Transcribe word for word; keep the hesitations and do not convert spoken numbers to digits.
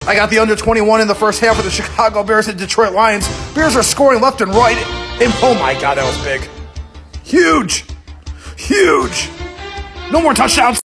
I got the under twenty-one in the first half of the Chicago Bears and Detroit Lions. Bears are scoring left and right. And oh my God, that was big. Huge. Huge. No more touchdowns.